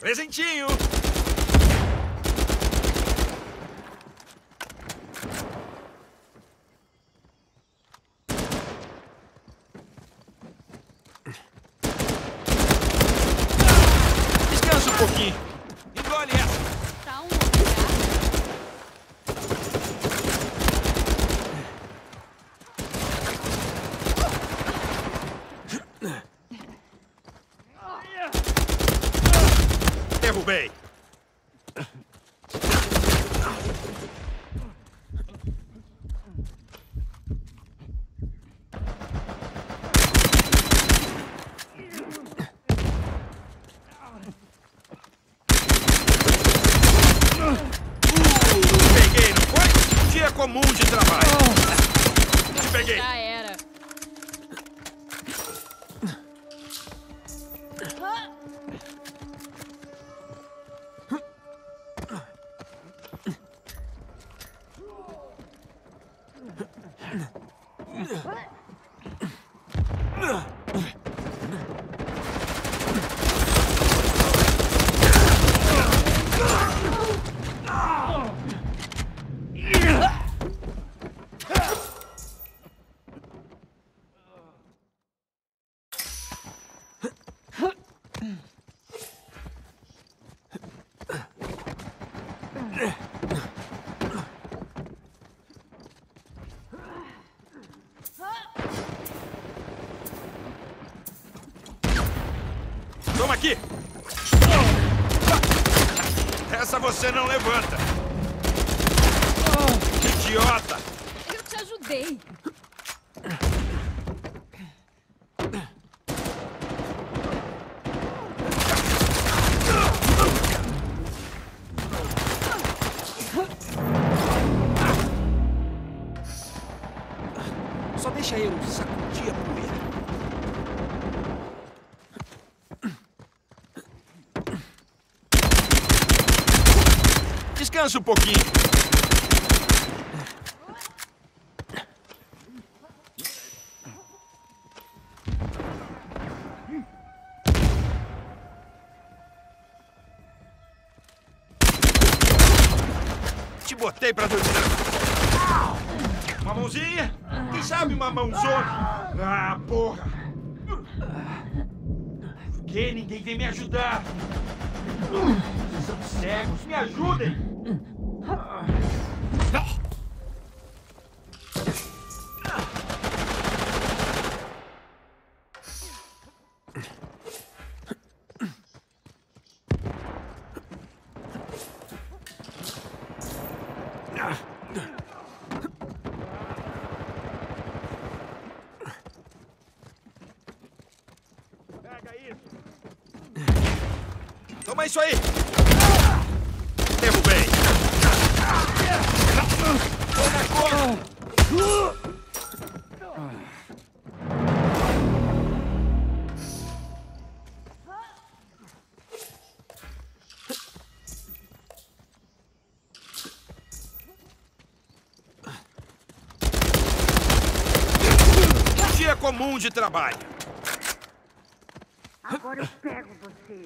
Presentinho! Descansa um pouquinho. Engole essa. Tá um Derrubei. Peguei, não foi? Dia comum de trabalho. Te peguei. já era. Toma aqui! Essa você não levanta! Idiota! Eu te ajudei. Só deixa eu sacudir a poeira. Descansa um pouquinho. Te botei pra dormir. Uma mãozinha? Quem sabe uma mãozona? Ah, porra! Por que ninguém vem me ajudar? Vocês são cegos, me ajudem! Pega isso! Toma isso aí! Derrubei! Toma conta! Dia comum de trabalho. Agora eu pego você.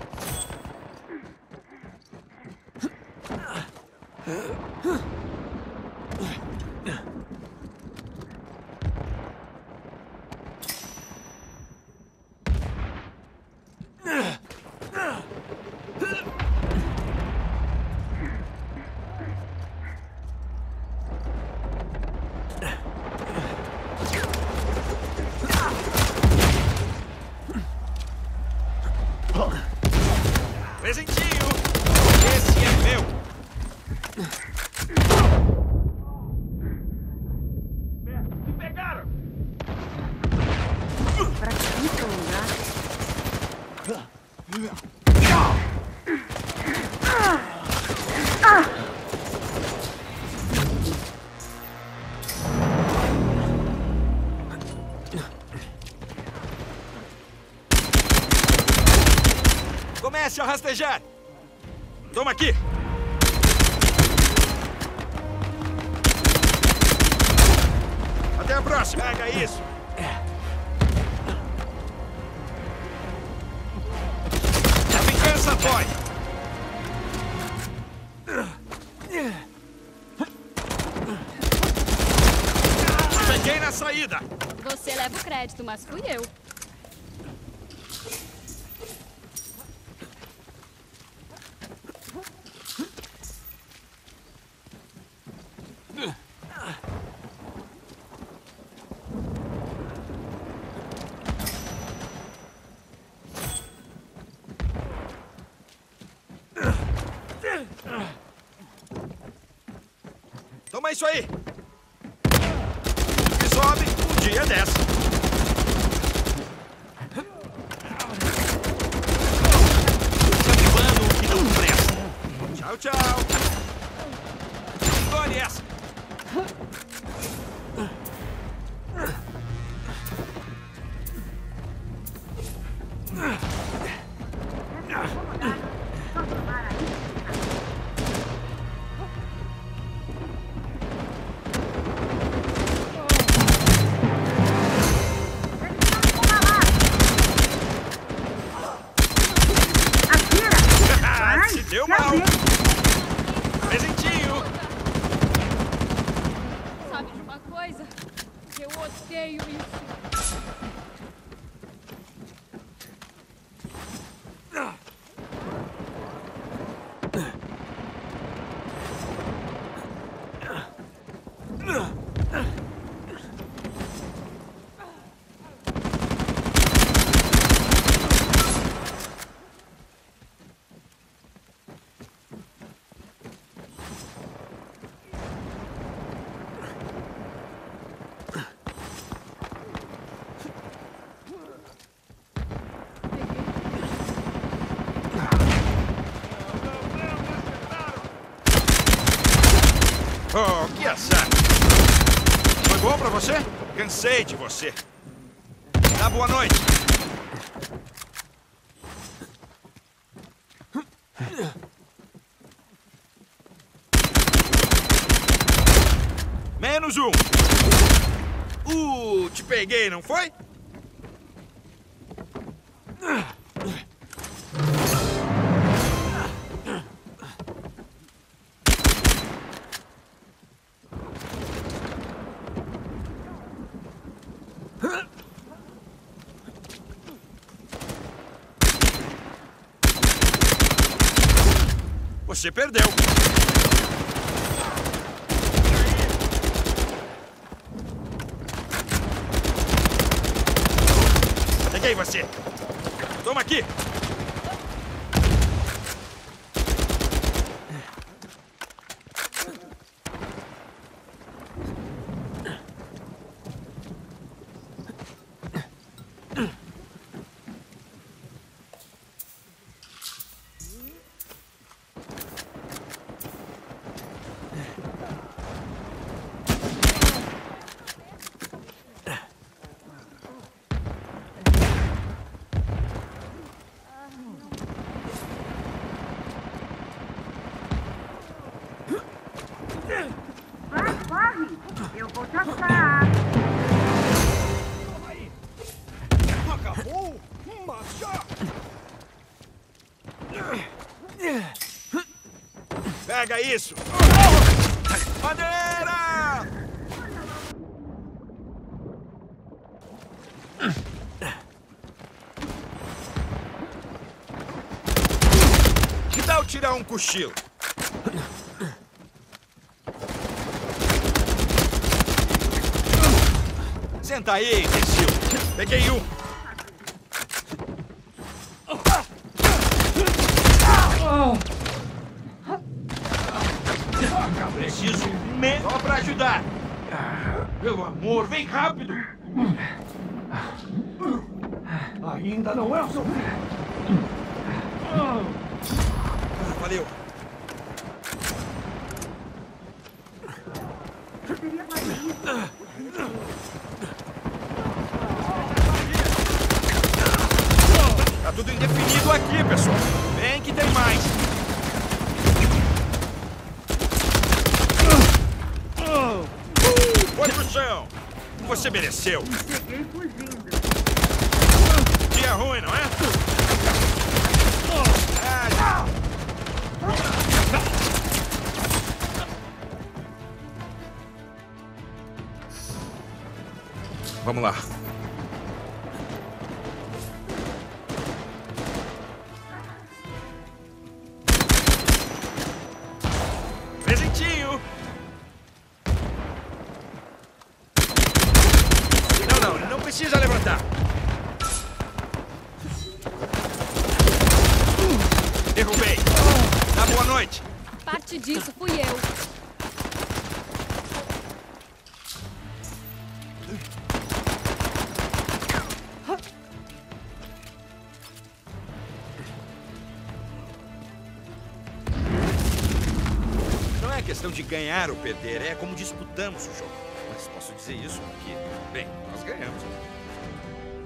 Presentinho! Esse é meu! Me pegaram! Pra que isso lugar? Comece a rastejar! Toma aqui! Até a próxima! Pega isso! A vingança Essa dói! Peguei na saída! Você leva o crédito, mas fui eu. Toma isso aí! Que sobe, um dia desce. Salivando o que não presta. Tchau, tchau. Engole essa. Se deu mal. Presentinho. Sabe de uma coisa? Eu odeio isso. Oh, que azar. Foi bom pra você? Cansei de você. Dá boa noite. Menos um. Te peguei, não foi? Você perdeu. Peguei você. Toma aqui. Vai, corre! Eu vou te achar! Acabou? Macha! Pega isso! Madeira! Que tal tirar um cochilo? Senta aí, imbecil. Peguei um. Preciso só pra ajudar. Pelo amor, vem rápido. Ainda não é o seu fim. Valeu. Eu queria fazer isso. Tá tudo indefinido aqui, pessoal. Vem que tem mais. Foi pro chão. Você mereceu. Cheguei fugindo. Dia ruim, não é? Vamos lá. Presentinho! Não precisa levantar. Derrubei. Dá boa noite. Parte disso fui eu. Não é questão de ganhar ou perder, é como disputamos o jogo. Mas posso dizer isso porque, bem, nós ganhamos.